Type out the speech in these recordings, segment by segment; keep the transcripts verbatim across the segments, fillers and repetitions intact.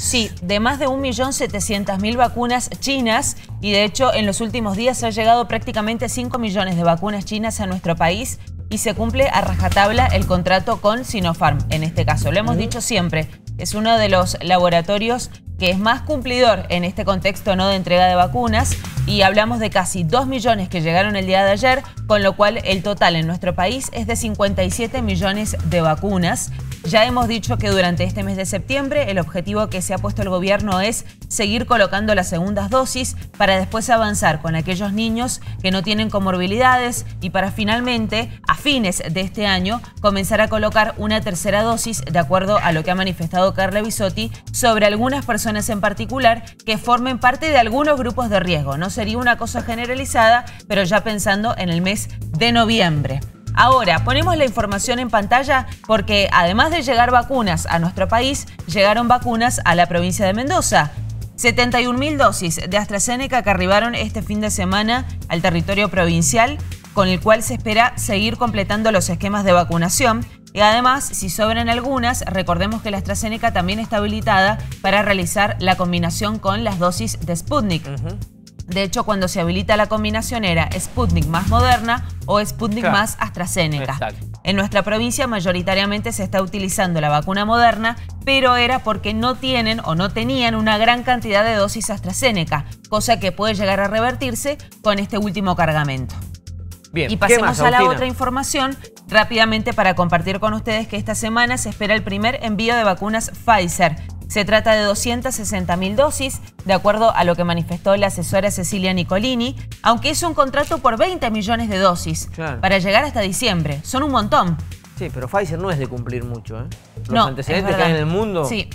Sí, de más de un millón setecientas mil vacunas chinas y de hecho en los últimos días ha llegado prácticamente cinco millones de vacunas chinas a nuestro país y se cumple a rajatabla el contrato con Sinopharm en este caso. Lo hemos dicho siempre, es uno de los laboratorios que es más cumplidor en este contexto no de entrega de vacunas y hablamos de casi dos millones que llegaron el día de ayer, con lo cual el total en nuestro país es de cincuenta y siete millones de vacunas. Ya hemos dicho que durante este mes de septiembre el objetivo que se ha puesto el gobierno es seguir colocando las segundas dosis para después avanzar con aquellos niños que no tienen comorbilidades y para finalmente, a fines de este año, comenzar a colocar una tercera dosis de acuerdo a lo que ha manifestado Carla Bisotti sobre algunas personas en particular que formen parte de algunos grupos de riesgo. No sería una cosa generalizada, pero ya pensando en el mes de noviembre. Ahora, ponemos la información en pantalla porque además de llegar vacunas a nuestro país, llegaron vacunas a la provincia de Mendoza. setenta y un mil dosis de AstraZeneca que arribaron este fin de semana al territorio provincial, con el cual se espera seguir completando los esquemas de vacunación. Y además, si sobran algunas, recordemos que la AstraZeneca también está habilitada para realizar la combinación con las dosis de Sputnik. Uh-huh. De hecho, cuando se habilita la combinación era Sputnik más Moderna o Sputnik claro. más AstraZeneca. Exacto. En nuestra provincia mayoritariamente se está utilizando la vacuna Moderna, pero era porque no tienen o no tenían una gran cantidad de dosis AstraZeneca, cosa que puede llegar a revertirse con este último cargamento. Bien, y pasemos más, a la otra información rápidamente para compartir con ustedes que esta semana se espera el primer envío de vacunas Pfizer. Se trata de doscientas sesenta mil dosis, de acuerdo a lo que manifestó la asesora Cecilia Nicolini, aunque es un contrato por veinte millones de dosis, claro. para llegar hasta diciembre. Son un montón. Sí, pero Pfizer no es de cumplir mucho, ¿eh? Los no, antecedentes que hay en el mundo sí.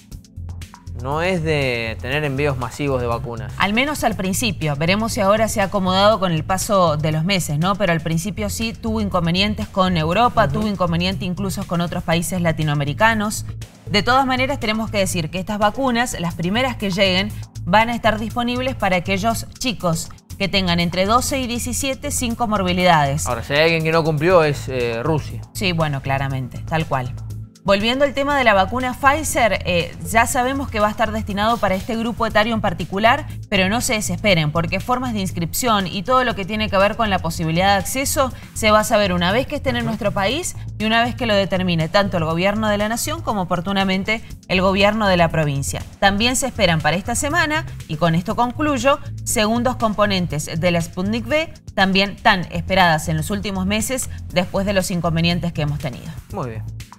no es de tener envíos masivos de vacunas. Al menos al principio. Veremos si ahora se ha acomodado con el paso de los meses, ¿no? Pero al principio sí tuvo inconvenientes con Europa, uh-huh. tuvo inconvenientes incluso con otros países latinoamericanos. De todas maneras, tenemos que decir que estas vacunas, las primeras que lleguen, van a estar disponibles para aquellos chicos que tengan entre doce y diecisiete sin comorbilidades. Ahora, si hay alguien que no cumplió es eh, Rusia. Sí, bueno, claramente, tal cual. Volviendo al tema de la vacuna Pfizer, eh, ya sabemos que va a estar destinado para este grupo etario en particular, pero no se desesperen porque formas de inscripción y todo lo que tiene que ver con la posibilidad de acceso se va a saber una vez que estén en nuestro país y una vez que lo determine tanto el gobierno de la nación como oportunamente el gobierno de la provincia. También se esperan para esta semana, y con esto concluyo, segundos componentes de la Sputnik V, también tan esperadas en los últimos meses después de los inconvenientes que hemos tenido. Muy bien.